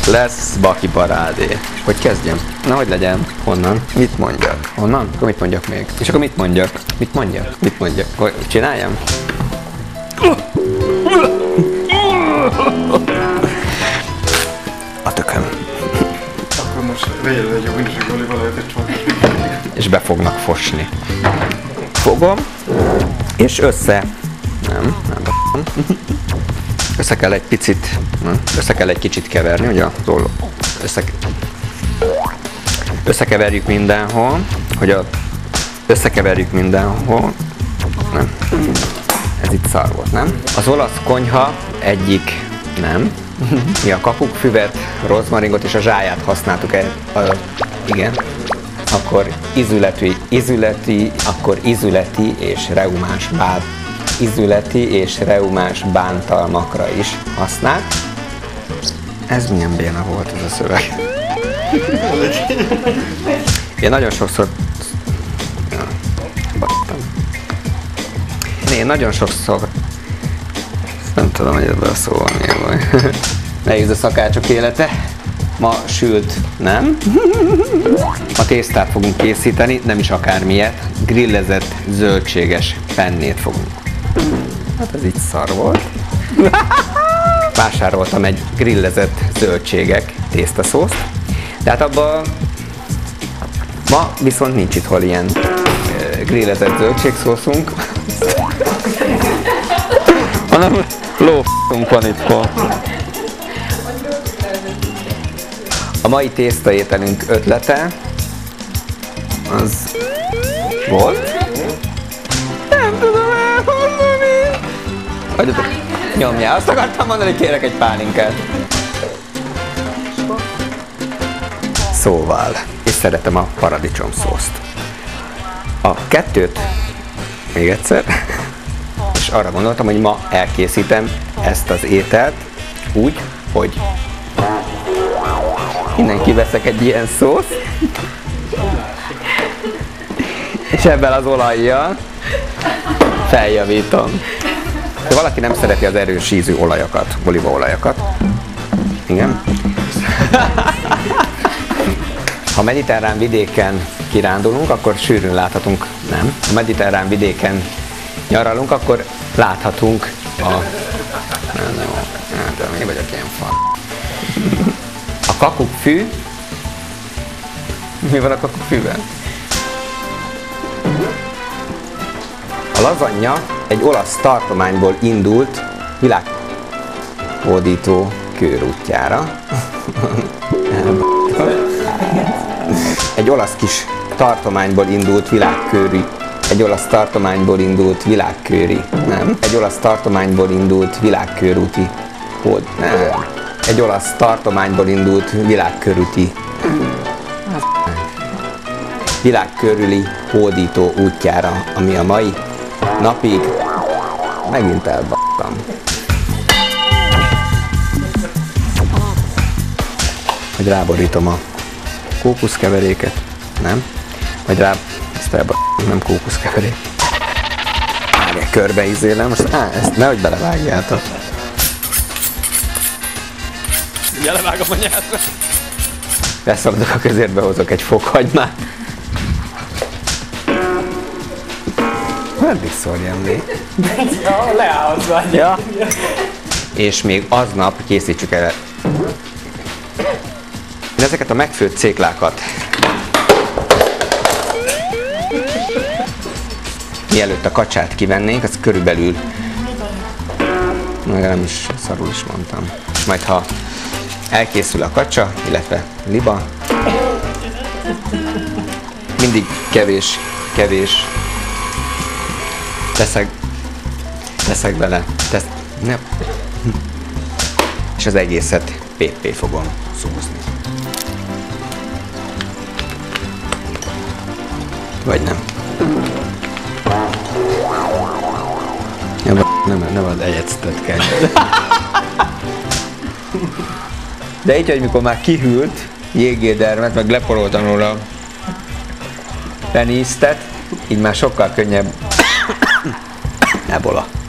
Lesz baki parádé. Hogy kezdjem? Na, hogy legyen? Honnan? Mit mondjak? Honnan? Akkor mit mondjak még? És akkor mit mondjak? Mit mondjak? Mit mondjak? Hogy csináljam? A tököm. Akkor most legyen egy jó minőségből lehet egy csomag. És be fognak fosni. Fogom, és nem. Össze kell egy picit, össze kell egy kicsit keverni, ugye az olló. Összekeverjük mindenhol, összekeverjük mindenhol. Nem. Ez itt szar volt, nem? Az olasz konyha egyik, nem. Mi a kapukkfüvet, rozmaringot és a zsáját használtuk igen. Akkor izületi és reumás bántalmakra is használ. Ez milyen béna volt ez a szöveg? Én nagyon sokszor... Nem tudom, hogy ebből szól, milyen baj. Nehéz a szakácsok élete. Ma sült, nem? A tésztát fogunk készíteni, nem is akármilyet. Grillezett zöldséges pennét fogunk. Hát ez így szar volt. Vásároltam egy grillezett zöldségek tésztaszószt. De hát abban ma viszont nincs itthon ilyen grillezett zöldségszószunk. Hanem lóf***unk van itthon. A mai tésztaételünk ötlete az volt? Nem tudom elmondani. Hagyjatok, nyomjál. Azt akartam mondani, hogy kérek egy pálinkát. Szóval, és szeretem a paradicsomszószt. A kettőt még egyszer, és arra gondoltam, hogy ma elkészítem ezt az ételt úgy, hogy innen kiveszek egy ilyen szószt, és ebben az olajjal feljavítom. Ha valaki nem szereti az erős ízű olajakat, olívaolajakat, igen. Ha mediterrán vidéken kirándulunk, akkor sűrűn láthatunk, nem. Ha mediterrán vidéken nyaralunk, akkor láthatunk a... Nem, én vagyok ilyen fal. A kakukkfű. Mi van a kakukkfűben? A lazanya egy olasz tartományból indult világhódító körútjára. Egy olasz kis tartományból indult világköri. Egy olasz tartományból indult világköri. Nem. Egy olasz tartományból indult világkörúti. Nem. Egy olasz tartományból indult világkörúti. Világkörüli hódító útjára, ami a mai napig megint elbasztam. Hogy ráborítom a kókuszkeveréket, nem? Vagy ezt nem kókuszkeverék. Várj, körbeizélem, most ezt nehogy belevágjátok. Belevágom a nyelvbe. Beszaladok a közérbe, hozok egy fokhagymát. Meddig szórjam még? Ja, leállhatsz vagy. Ja. És még aznap készítsük el ezeket a megfőtt céklákat. Mielőtt a kacsát kivennénk, az körülbelül, nem is szarul is mondtam. Majd ha elkészül a kacsa, illetve liba, mindig kevés teszek bele, és az egészet PP fogom szózni. Vagy nem. Ja, nem ad egyetsztet kell. De így, hogy mikor már kihűlt jégédermet, meg leporoltam róla peníztet, így már sokkal könnyebb ebola.